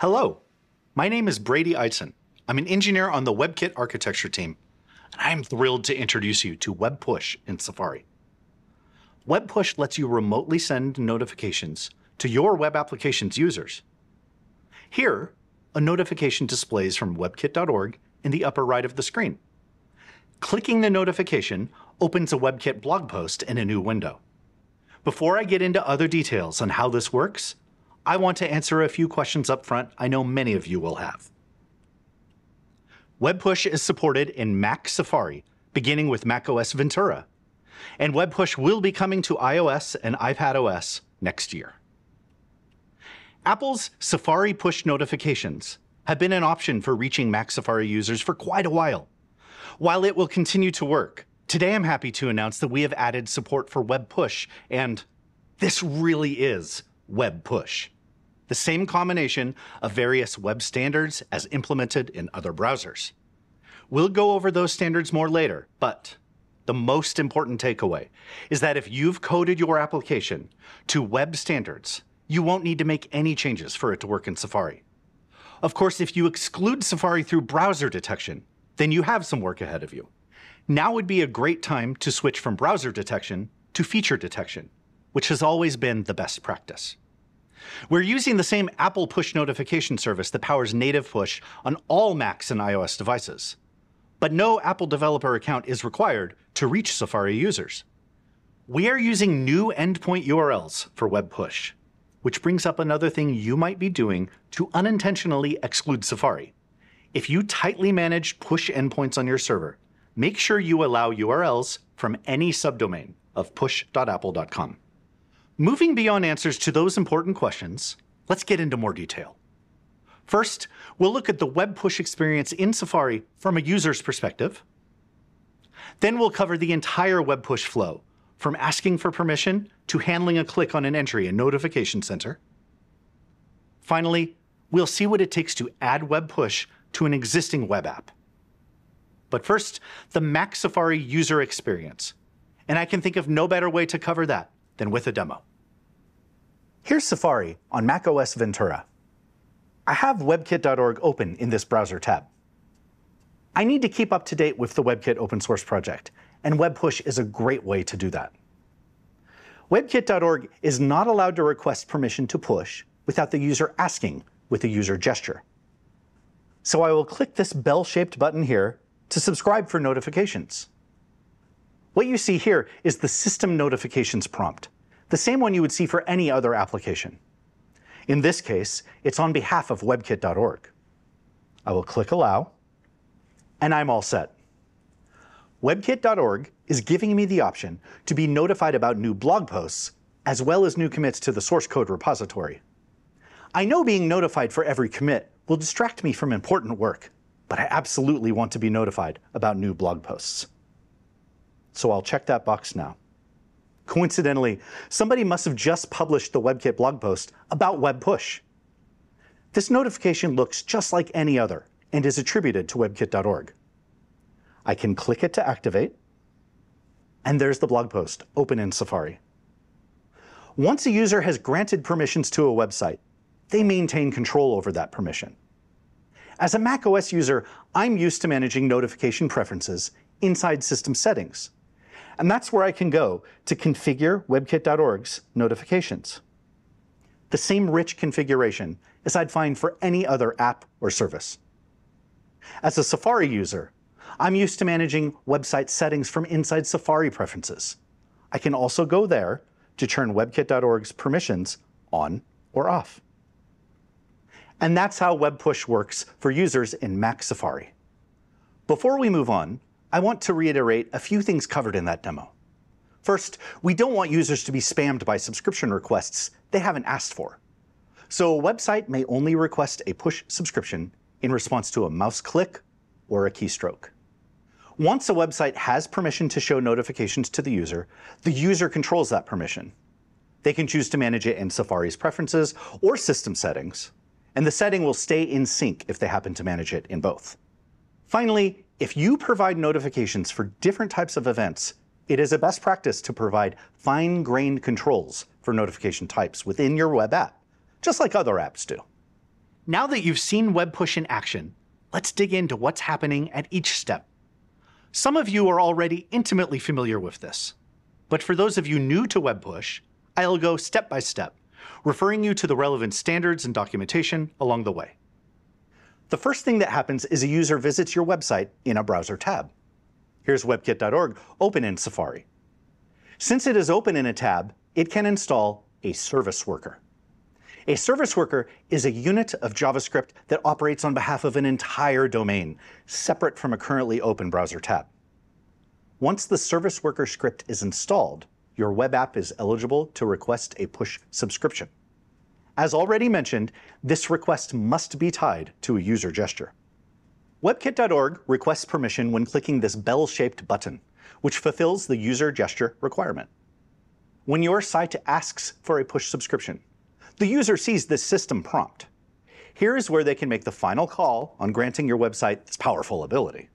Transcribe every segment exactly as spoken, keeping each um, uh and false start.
Hello, my name is Brady Eitzen. I'm an engineer on the WebKit architecture team, and I'm thrilled to introduce you to Web Push in Safari. Web Push lets you remotely send notifications to your web application's users. Here, a notification displays from webkit dot org in the upper right of the screen. Clicking the notification opens a WebKit blog post in a new window. Before I get into other details on how this works, I want to answer a few questions up front I know many of you will have. Web Push is supported in Mac Safari, beginning with macOS Ventura, and Web Push will be coming to iOS and iPadOS next year. Apple's Safari push notifications have been an option for reaching Mac Safari users for quite a while. While it will continue to work, today I'm happy to announce that we have added support for Web Push, and this really is Web Push. The same combination of various web standards as implemented in other browsers. We'll go over those standards more later, but the most important takeaway is that if you've coded your application to web standards, you won't need to make any changes for it to work in Safari. Of course, if you exclude Safari through browser detection, then you have some work ahead of you. Now would be a great time to switch from browser detection to feature detection, which has always been the best practice. We're using the same Apple push notification service that powers native push on all Macs and iOS devices. But no Apple developer account is required to reach Safari users. We are using new endpoint U R Ls for Web Push, which brings up another thing you might be doing to unintentionally exclude Safari. If you tightly manage push endpoints on your server, make sure you allow U R Ls from any subdomain of push dot apple dot com. Moving beyond answers to those important questions, let's get into more detail. First, we'll look at the Web Push experience in Safari from a user's perspective. Then we'll cover the entire Web Push flow, from asking for permission to handling a click on an entry in Notification Center. Finally, we'll see what it takes to add Web Push to an existing web app. But first, the Mac Safari user experience. And I can think of no better way to cover that than with a demo. Here's Safari on macOS Ventura. I have webkit dot org open in this browser tab. I need to keep up to date with the WebKit open source project, and Web Push is a great way to do that. webkit dot org is not allowed to request permission to push without the user asking with a user gesture. So I will click this bell-shaped button here to subscribe for notifications. What you see here is the System Notifications prompt, the same one you would see for any other application. In this case, it's on behalf of webkit dot org. I will click Allow, and I'm all set. webkit dot org is giving me the option to be notified about new blog posts, as well as new commits to the source code repository. I know being notified for every commit will distract me from important work, but I absolutely want to be notified about new blog posts. So I'll check that box now. Coincidentally, somebody must have just published the WebKit blog post about Web Push. This notification looks just like any other and is attributed to webkit dot org. I can click it to activate, and there's the blog post open in Safari. Once a user has granted permissions to a website, they maintain control over that permission. As a macOS user, I'm used to managing notification preferences inside System Settings. And that's where I can go to configure webkit dot org's notifications. The same rich configuration as I'd find for any other app or service. As a Safari user, I'm used to managing website settings from inside Safari preferences. I can also go there to turn webkit dot org's permissions on or off. And that's how Web Push works for users in Mac Safari. Before we move on, I want to reiterate a few things covered in that demo. First, we don't want users to be spammed by subscription requests they haven't asked for. So a website may only request a push subscription in response to a mouse click or a keystroke. Once a website has permission to show notifications to the user, the user controls that permission. They can choose to manage it in Safari's preferences or system settings, and the setting will stay in sync if they happen to manage it in both. Finally, if you provide notifications for different types of events, it is a best practice to provide fine-grained controls for notification types within your web app, just like other apps do. Now that you've seen web push in action, let's dig into what's happening at each step. Some of you are already intimately familiar with this, but for those of you new to web push, I'll go step by step, referring you to the relevant standards and documentation along the way. The first thing that happens is a user visits your website in a browser tab. Here's webkit dot org open in Safari. Since it is open in a tab, it can install a service worker. A service worker is a unit of JavaScript that operates on behalf of an entire domain, separate from a currently open browser tab. Once the service worker script is installed, your web app is eligible to request a push subscription. As already mentioned, this request must be tied to a user gesture. webkit dot org requests permission when clicking this bell-shaped button, which fulfills the user gesture requirement. When your site asks for a push subscription, the user sees this system prompt. Here is where they can make the final call on granting your website this powerful ability.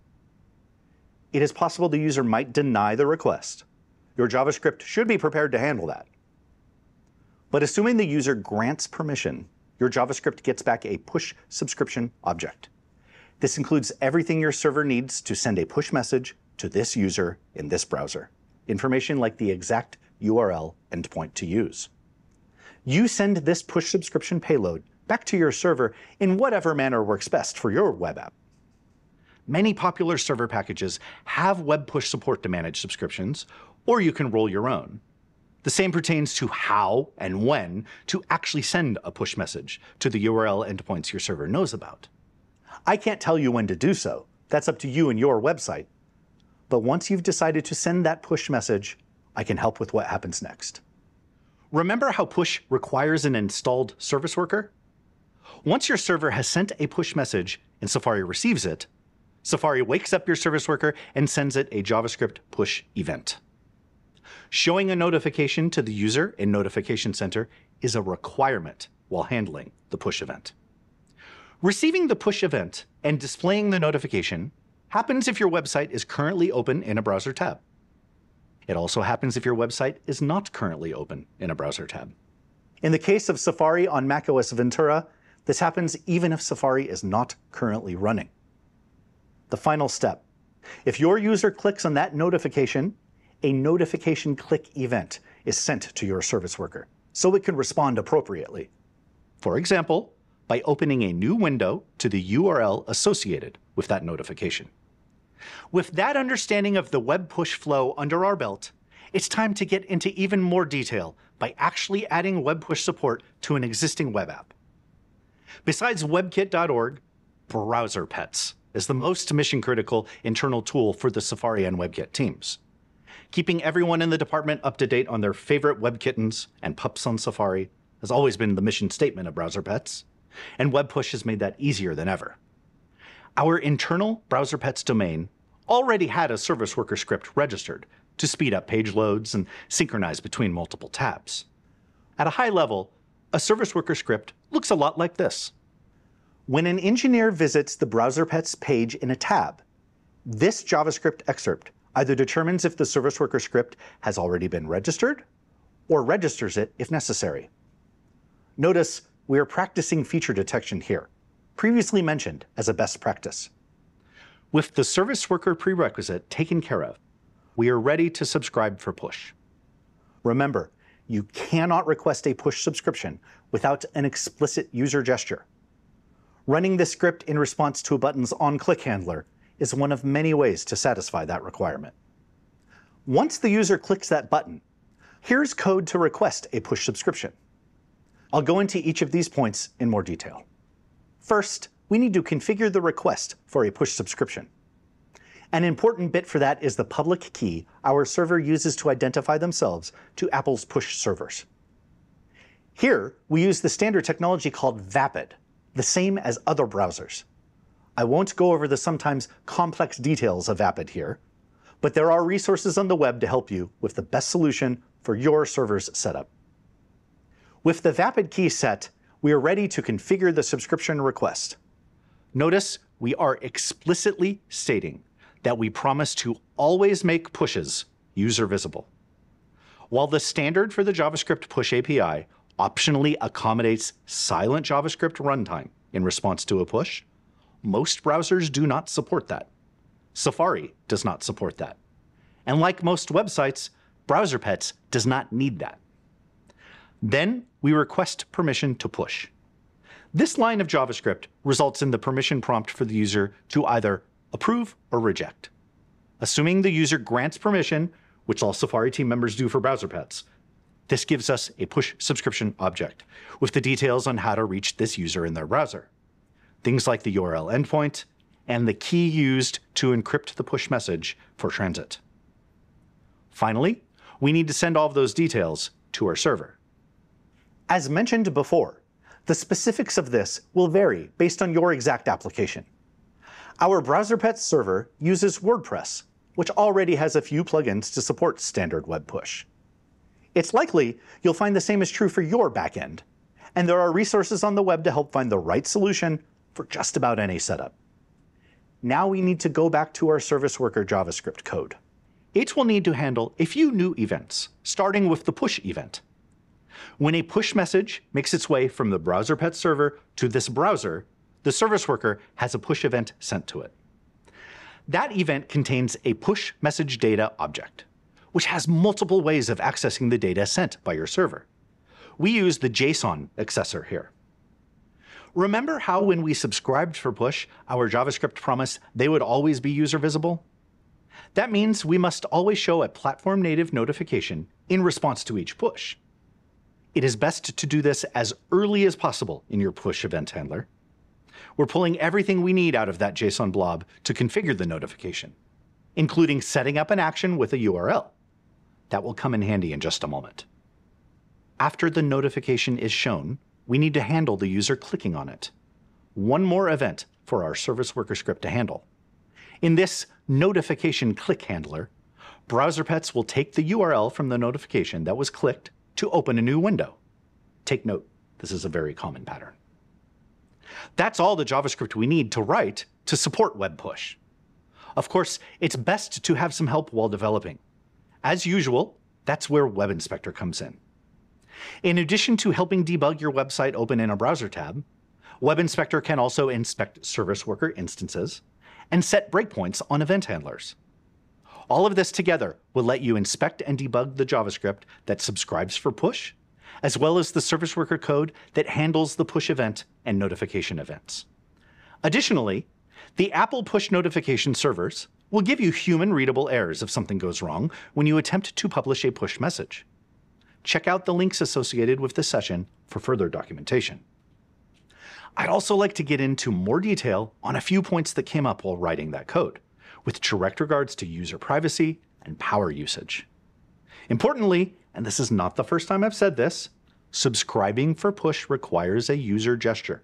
It is possible the user might deny the request. Your JavaScript should be prepared to handle that. But assuming the user grants permission, your JavaScript gets back a push subscription object. This includes everything your server needs to send a push message to this user in this browser. Information like the exact U R L endpoint to use. You send this push subscription payload back to your server in whatever manner works best for your web app. Many popular server packages have web push support to manage subscriptions, or you can roll your own. The same pertains to how and when to actually send a push message to the U R L endpoints your server knows about. I can't tell you when to do so. That's up to you and your website. But once you've decided to send that push message, I can help with what happens next. Remember how push requires an installed service worker? Once your server has sent a push message and Safari receives it, Safari wakes up your service worker and sends it a JavaScript push event. Showing a notification to the user in Notification Center is a requirement while handling the push event. Receiving the push event and displaying the notification happens if your website is currently open in a browser tab. It also happens if your website is not currently open in a browser tab. In the case of Safari on macOS Ventura, this happens even if Safari is not currently running. The final step. If your user clicks on that notification, a notification click event is sent to your service worker, so it can respond appropriately. For example, by opening a new window to the U R L associated with that notification. With that understanding of the web push flow under our belt, it's time to get into even more detail by actually adding web push support to an existing web app. Besides webkit dot org, BrowserPets is the most mission-critical internal tool for the Safari and WebKit teams. Keeping everyone in the department up to date on their favorite web kittens and pups on Safari has always been the mission statement of BrowserPets, and web push has made that easier than ever. Our internal BrowserPets domain already had a service worker script registered to speed up page loads and synchronize between multiple tabs. At a high level, a service worker script looks a lot like this. When an engineer visits the BrowserPets page in a tab, this JavaScript excerpt either determines if the service worker script has already been registered or registers it if necessary. Notice we are practicing feature detection here, previously mentioned as a best practice. With the service worker prerequisite taken care of, we are ready to subscribe for push. Remember, you cannot request a push subscription without an explicit user gesture. Running this script in response to a button's on-click handler is one of many ways to satisfy that requirement. Once the user clicks that button, here's code to request a push subscription. I'll go into each of these points in more detail. First, we need to configure the request for a push subscription. An important bit for that is the public key our server uses to identify themselves to Apple's push servers. Here, we use the standard technology called Vapid, the same as other browsers. I won't go over the sometimes complex details of Vapid here, but there are resources on the web to help you with the best solution for your server's setup. With the Vapid key set, we are ready to configure the subscription request. Notice we are explicitly stating that we promise to always make pushes user visible. While the standard for the JavaScript push A P I optionally accommodates silent JavaScript runtime in response to a push. Most browsers do not support that. Safari does not support that. And like most websites, BrowserPets does not need that. Then we request permission to push. This line of JavaScript results in the permission prompt for the user to either approve or reject. Assuming the user grants permission, which all Safari team members do for BrowserPets, this gives us a push subscription object with the details on how to reach this user in their browser. Things like the U R L endpoint and the key used to encrypt the push message for transit. Finally, we need to send all of those details to our server. As mentioned before, the specifics of this will vary based on your exact application. Our BrowserPets server uses WordPress, which already has a few plugins to support standard web push. It's likely you'll find the same is true for your backend, and there are resources on the web to help find the right solution for just about any setup. Now we need to go back to our service worker JavaScript code. It will need to handle a few new events, starting with the push event. When a push message makes its way from the BrowserPets server to this browser, the service worker has a push event sent to it. That event contains a push message data object, which has multiple ways of accessing the data sent by your server. We use the JSON accessor here. Remember how when we subscribed for push, our JavaScript promised they would always be user visible? That means we must always show a platform native notification in response to each push. It is best to do this as early as possible in your push event handler. We're pulling everything we need out of that JSON blob to configure the notification, including setting up an action with a U R L. That will come in handy in just a moment. After the notification is shown, we need to handle the user clicking on it. One more event for our service worker script to handle. In this notification click handler, BrowserPets will take the U R L from the notification that was clicked to open a new window. Take note, this is a very common pattern. That's all the JavaScript we need to write to support web push. Of course, it's best to have some help while developing. As usual, that's where Web Inspector comes in. In addition to helping debug your website open in a browser tab, Web Inspector can also inspect service worker instances and set breakpoints on event handlers. All of this together will let you inspect and debug the JavaScript that subscribes for push, as well as the service worker code that handles the push event and notification events. Additionally, the Apple push notification servers will give you human-readable errors if something goes wrong when you attempt to publish a push message. Check out the links associated with this session for further documentation. I'd also like to get into more detail on a few points that came up while writing that code, with direct regards to user privacy and power usage. Importantly, and this is not the first time I've said this, subscribing for push requires a user gesture.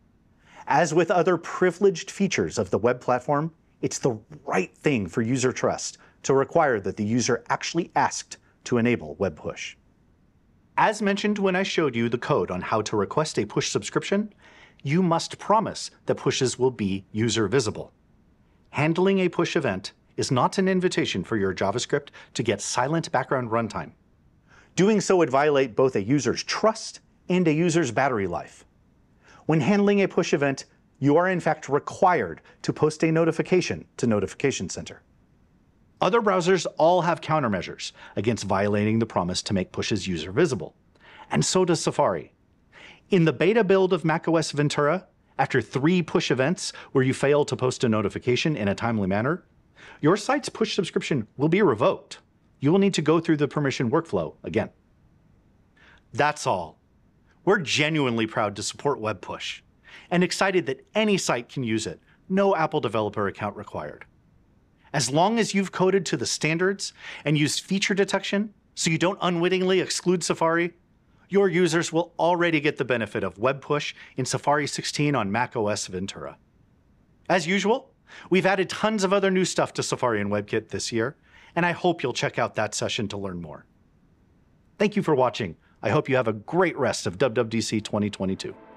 As with other privileged features of the web platform, it's the right thing for user trust to require that the user actually asked to enable web push. As mentioned when I showed you the code on how to request a push subscription, you must promise that pushes will be user visible. Handling a push event is not an invitation for your JavaScript to get silent background runtime. Doing so would violate both a user's trust and a user's battery life. When handling a push event, you are in fact required to post a notification to Notification Center. Other browsers all have countermeasures against violating the promise to make pushes user visible, and so does Safari. In the beta build of macOS Ventura, after three push events where you fail to post a notification in a timely manner, your site's push subscription will be revoked. You will need to go through the permission workflow again. That's all. We're genuinely proud to support web push and excited that any site can use it, no Apple developer account required. As long as you've coded to the standards and used feature detection so you don't unwittingly exclude Safari, your users will already get the benefit of web push in Safari sixteen on macOS Ventura. As usual, we've added tons of other new stuff to Safari and WebKit this year, and I hope you'll check out that session to learn more. Thank you for watching. I hope you have a great rest of W W D C twenty twenty-two.